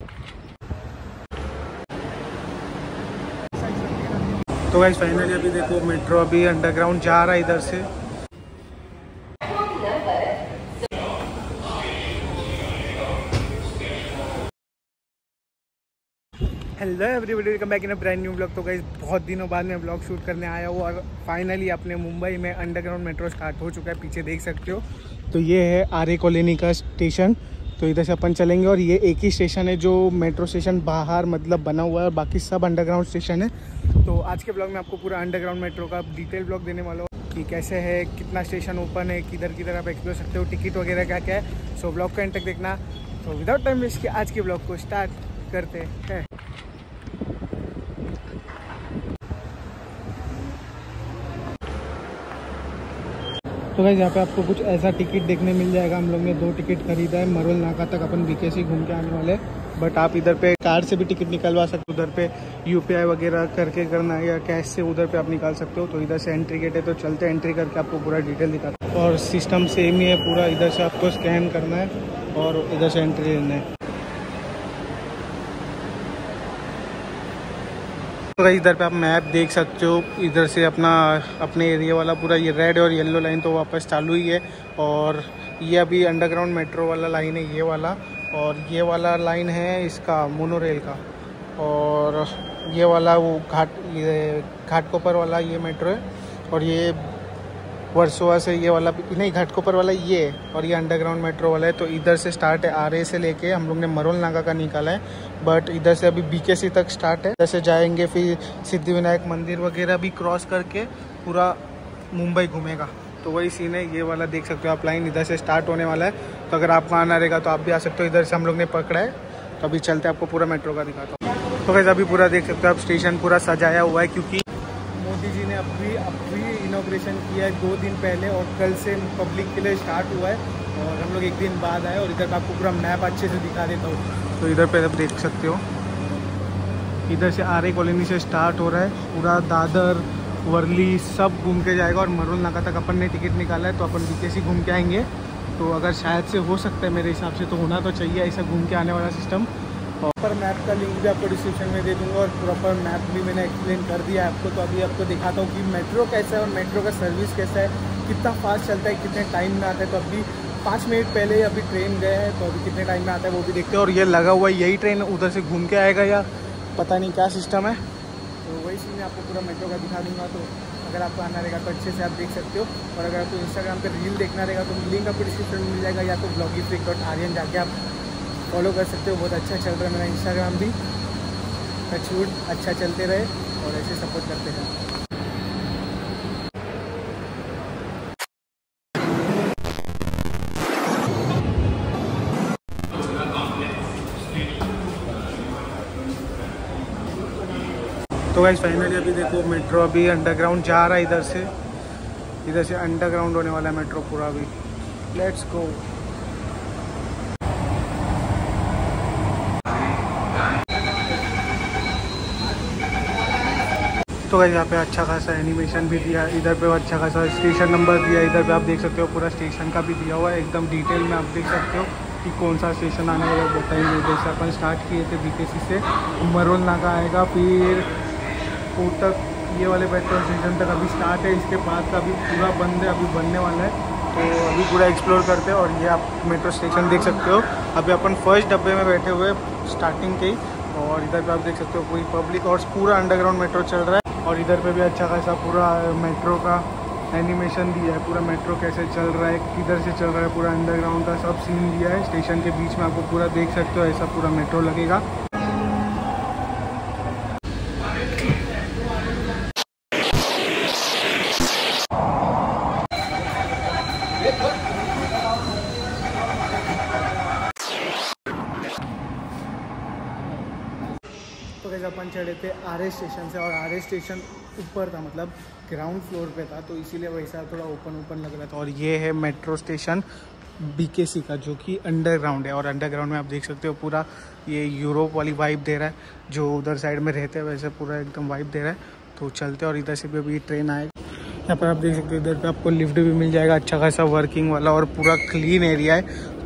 तो guys finally अभी देखो मेट्रो अभी अंडरग्राउंड जा रहा है इधर से। Hello everybody, welcome back in a brand new blog. तो गाइस बहुत दिनों बाद मैं ब्लॉग शूट करने आया हूँ और फाइनली अपने मुंबई में अंडरग्राउंड मेट्रो स्टार्ट हो चुका है। पीछे देख सकते हो तो ये है आर्य कॉलोनी का स्टेशन। तो इधर से अपन चलेंगे और ये एक ही स्टेशन है जो मेट्रो स्टेशन बाहर मतलब बना हुआ है और बाकी सब अंडरग्राउंड स्टेशन है। तो आज के ब्लॉग में आपको पूरा अंडरग्राउंड मेट्रो का डिटेल ब्लॉग देने वाला हूँ कि कैसे है, कितना स्टेशन ओपन है, किधर किधर आप एक्सप्लोर सकते हो, टिकट वगैरह क्या क्या है। सो ब्लॉग का एंड तक देखना। तो विदाउट टाइम वेस्ट के आज के ब्लॉग को स्टार्ट करते हैं। तो गाइस यहाँ पे आपको कुछ ऐसा टिकट देखने मिल जाएगा। हम लोग ने 2 टिकट खरीदा है। मरोल नाका तक अपन बीकेसी घूम के आने वाले, बट आप इधर पे कार्ड से भी टिकट निकलवा सकते हो। उधर पे यूपीआई वगैरह करके करना है या कैश से उधर पे आप निकाल सकते हो। तो इधर से एंट्री गेट है, तो चलते एंट्री करके आपको पूरा डिटेल दिखाता हूँ। और सिस्टम सेम ही है पूरा, इधर से आपको स्कैन करना है और इधर से एंट्री लेना है। तो इधर पे आप मैप देख सकते हो। इधर से अपने एरिया वाला पूरा ये रेड और येलो लाइन तो वापस चालू ही है। और ये अभी अंडरग्राउंड मेट्रो वाला लाइन है ये वाला, और ये वाला लाइन है इसका मोनोरेल का। और ये वाला वो घाटकोपर वाला ये मेट्रो है। और ये वर्सोवा से ये वाला नहीं, घाटकोपर वाला ये है और ये अंडरग्राउंड मेट्रो वाला है। तो इधर से स्टार्ट है, आरए से लेके हम लोग ने मरोल नाका का निकाला है, बट इधर से अभी बीकेसी तक स्टार्ट है। इधर से जाएंगे फिर सिद्धिविनायक मंदिर वगैरह भी क्रॉस करके पूरा मुंबई घूमेगा। तो वही सीन है, ये वाला देख सकते हो आप लाइन इधर से स्टार्ट होने वाला है। तो अगर आपको आना रहेगा तो आप भी आ सकते हो। इधर से हम लोग ने पकड़ा है, तो अभी चलते आपको पूरा मेट्रो का दिखाता हूँ। तो वैसे अभी पूरा देख सकते हो आप, स्टेशन पूरा सजाया हुआ है क्योंकि मोदी जी ने अभी इनॉग्रेशन किया है 2 दिन पहले और कल से पब्लिक के लिए स्टार्ट हुआ है और हम लोग 1 दिन बाद आए। और इधर का आपको पूरा मैप अच्छे से दिखा देता हूँ। तो इधर पे आप देख सकते हो, इधर से आर्य कॉलोनी से स्टार्ट हो रहा है, पूरा दादर वर्ली सब घूम के जाएगा और मरोल नाका तक अपन ने टिकट निकाला है। तो अपन बीकेसी घूम के आएंगे। तो अगर शायद से हो सकता है, मेरे हिसाब से तो होना तो चाहिए ऐसा घूम के आने वाला सिस्टम। प्रॉपर मैप का लिंक भी आपको डिस्क्रिप्शन में दे दूंगा और प्रॉपर मैप भी मैंने एक्सप्लेन कर दिया है आपको। तो अभी आपको दिखाता हूँ कि मेट्रो कैसा है और मेट्रो का सर्विस कैसा है, कितना फास्ट चलता है, कितने टाइम में आता है। तो अभी 5 मिनट पहले अभी ट्रेन गए हैं, तो अभी कितने टाइम में आता है वो भी देखते हैं। और ये लगा हुआ यही ट्रेन उधर से घूम के आएगा या पता नहीं क्या सिस्टम है। तो वही चीज़ मैं आपको पूरा मेट्रो का दिखा दूँगा। तो अगर आपको आना रहेगा तो अच्छे से आप देख सकते हो। और अगर आपको इंस्टाग्राम पर रील देखना रहेगा तो लिंक आपको डिस्क्रिप्शन में मिल जाएगा, या तो blogyfreak.aryan जाके आप फॉलो कर सकते हो। बहुत अच्छा चल रहा है मेरा इंस्टाग्राम भी। टचवुड अच्छा चलते रहे और ऐसे सपोर्ट करते रहे। तो गाइस फाइनली अभी देखो मेट्रो अभी अंडरग्राउंड जा रहा है इधर से अंडरग्राउंड होने वाला है मेट्रो पूरा अभी। Let's go. तो गाइस यहाँ पे अच्छा खासा एनिमेशन भी दिया है, इधर पे अच्छा खासा स्टेशन नंबर दिया है। इधर पे आप देख सकते हो पूरा स्टेशन का भी दिया हुआ है एकदम डिटेल में। आप देख सकते हो कि कौन सा स्टेशन आने वाला है बताइए। जैसे अपन स्टार्ट किए थे बीकेसी से, मरोल नाका आएगा, फिर कोटक ये वाले मेट्रो स्टेशन तक अभी स्टार्ट है। इसके बाद का अभी पूरा बंद है, अभी बनने वाला है। तो अभी पूरा एक्सप्लोर करते हैं। और ये आप मेट्रो स्टेशन देख सकते हो, अभी अपन फर्स्ट डब्बे में बैठे हुए स्टार्टिंग के ही। और इधर पे आप देख सकते हो पूरी पब्लिक और पूरा अंडरग्राउंड मेट्रो चल रहा है। और इधर पे भी अच्छा खासा पूरा मेट्रो का एनिमेशन दिया है, पूरा मेट्रो कैसे चल रहा है, किधर से चल रहा है, पूरा अंडरग्राउंड का सब सीन दिया है। स्टेशन के बीच में आपको पूरा देख सकते हो, ऐसा पूरा मेट्रो लगेगा। तो कैसे अपन चढ़े थे आर्य स्टेशन से और आर्य स्टेशन ऊपर था, मतलब ग्राउंड फ्लोर पे था, तो इसीलिए वैसा थोड़ा ओपन लग रहा था। और ये है मेट्रो स्टेशन बीकेसी का जो कि अंडरग्राउंड है। और अंडरग्राउंड में आप देख सकते हो पूरा ये यूरोप वाली वाइब दे रहा है, जो उधर साइड में रहते हैं वैसे पूरा एकदम वाइब दे रहा है। तो चलते और इधर से भी अभी ट्रेन आएगा। यहाँ पर आप देख सकते हो इधर पे आपको लिफ्ट भी मिल जाएगा, अच्छा खासा वर्किंग वाला और पूरा क्लीन एरिया है।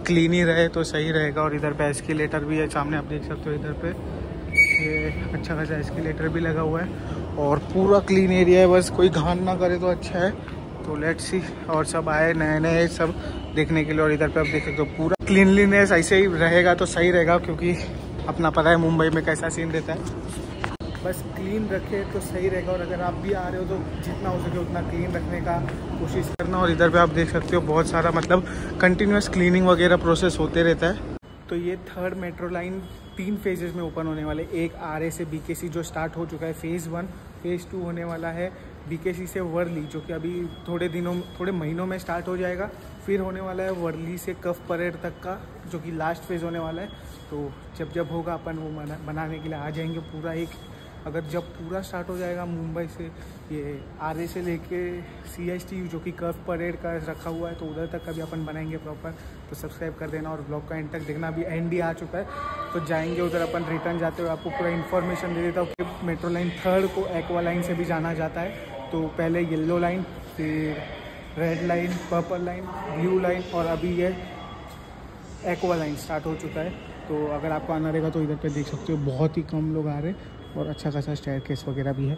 क्लीन ही रहे तो सही रहेगा। और इधर पे एस्केलेटर भी है सामने, आप देख सकते हो इधर पे ये अच्छा खासा एस्केलेटर भी लगा हुआ है और पूरा क्लीन एरिया है, बस कोई घान ना करे तो अच्छा है। तो लेट्स सी, और सब आए नए नए सब देखने के लिए। और इधर पे आप देख सकते हो पूरा क्लीनलीनेस ऐसे ही रहेगा तो सही रहेगा, क्योंकि अपना पता है मुंबई में कैसा सीन रहता है, बस क्लीन रखे तो सही रहेगा। और अगर आप भी आ रहे हो तो जितना हो सके उतना क्लीन रखने का कोशिश करना। और इधर पे आप देख सकते हो बहुत सारा मतलब कंटिन्यूस क्लीनिंग वगैरह प्रोसेस होते रहता है। तो ये थर्ड मेट्रो लाइन 3 फेजेस में ओपन होने वाले, एक आरए से बीकेसी जो स्टार्ट हो चुका है फेज़ 1, फेज़ 2 होने वाला है बीकेसी से वर्ली, जो कि अभी थोड़े महीनों में स्टार्ट हो जाएगा। फिर होने वाला है वर्ली से कफ परेड तक का, जो कि लास्ट फेज़ होने वाला है। तो जब होगा अपन वो बनाने के लिए आ जाएंगे पूरा एक। अगर जब पूरा स्टार्ट हो जाएगा मुंबई से ये आरए से लेके CST जो कि कर्व परेड का रखा हुआ है, तो उधर तक का भी अपन बनाएंगे प्रॉपर। तो सब्सक्राइब कर देना और ब्लॉग का एंड तक देखना। अभी एंड ही आ चुका है, तो जाएंगे उधर अपन। रिटर्न जाते हुए आपको पूरा इन्फॉर्मेशन दे देता हूँ कि मेट्रो लाइन 3 को एक्वा लाइन से भी जाना जाता है। तो पहले येलो लाइन, फिर red line, purple line, blue line, और अभी ये एक्वा लाइन स्टार्ट हो चुका है। तो अगर आपको आना रहेगा तो इधर पे देख सकते हो बहुत ही कम लोग आ रहे हैं और अच्छा खासा स्टेयरकेस वगैरह भी है।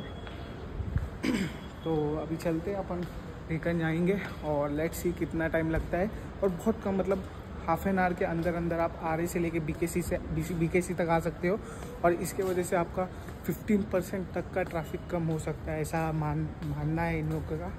तो अभी चलते हैं अपन, रिटर्न जाएंगे और लेट्स सी कितना टाइम लगता है। और बहुत कम, मतलब हाफ एन आवर के अंदर आप आरए से लेके बीकेसी तक आ सकते हो। और इसके वजह से आपका 15% तक का ट्रैफिक कम हो सकता है, ऐसा मानना है इन लोगों का।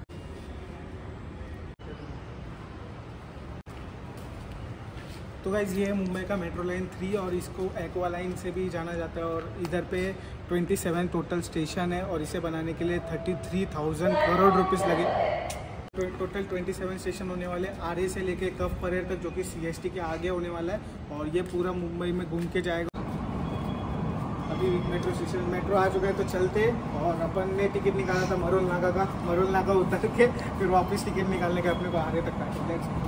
तो गाइस ये है मुंबई का मेट्रो लाइन 3 और इसको एक्वा लाइन से भी जाना जाता है। और इधर पे 27 टोटल स्टेशन है और इसे बनाने के लिए 33,000 करोड़ रुपीस लगे। टोटल 27 स्टेशन होने वाले, आरए से लेके कफ परेड तक, जो कि CST के आगे होने वाला है। और ये पूरा मुंबई में घूम के जाएगा। अभी मेट्रो स्टेशन मेट्रो आ चुका है, तो चलते। और अपन ने टिकट निकाला था मरोल नाका उतर के फिर वापस टिकट निकालने के अपने को आरए तक का।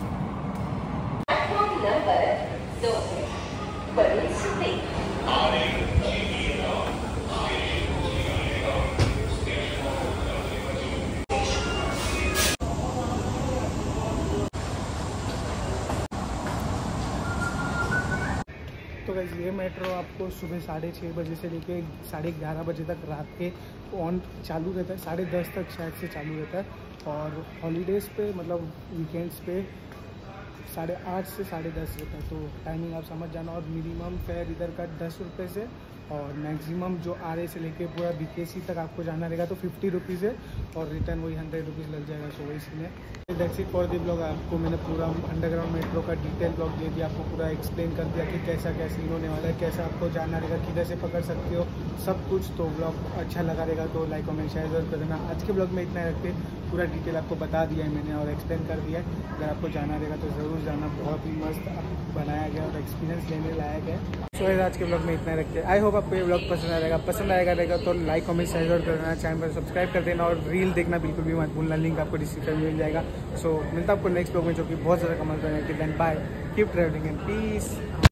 तो गाइस ये मेट्रो आपको सुबह 6:30 बजे से लेके 11:30 बजे तक रात के ऑन चालू रहता है, 10:30 तक शायद से चालू रहता है। और हॉलीडेज़ पे मतलब वीकेंड्स पे 8:30 से 10:30 रहता है। तो टाइमिंग आप समझ जाना। और मिनिमम फेयर इधर का 10 रुपये से, और मैक्सिमम जो आरए से लेके पूरा बीकेसी तक आपको जाना रहेगा तो 50 रुपीज़ है। और रिटर्न वही 100 रुपीज़ लग जाएगा। सो वही सीन है। That's it for the blog. आपको मैंने पूरा अंडरग्राउंड मेट्रो का डिटेल ब्लॉग दे दिया, आपको पूरा एक्सप्लेन कर दिया कि कैसा क्या सीन होने वाला है, कैसा आपको जाना रहेगा, किधर से पकड़ सकते हो, सब कुछ। तो ब्लॉग अच्छा लगा रहेगा तो लाइक कमेंट शेयर जरूर कर देना। आज के ब्लॉग में इतना रखते, पूरा डिटेल आपको बता दिया है मैंने और एक्सप्लेन कर दिया है। अगर आपको जाना रहेगा तो ज़रूर जाना, बहुत ही मस्त बनाया गया और एक्सपीरियंस लेने लायक है। सो आज के ब्लॉग में इतना रखते हैं। आई होप आपको ये ब्लॉग पसंद आएगा तो लाइक कमेंट शेयर जरूर कर देना, चैनल पर सब्सक्राइब कर देना और रील देखना बिल्कुल भी मत भूलना। लिंक आपको डिस्क्रिप्शन में मिल जाएगा। सो मिलता आपको नेक्स्ट ब्लॉग में, जो कि बहुत ज़्यादा कमाल करेंगे। Then bye, keep travelling and piece.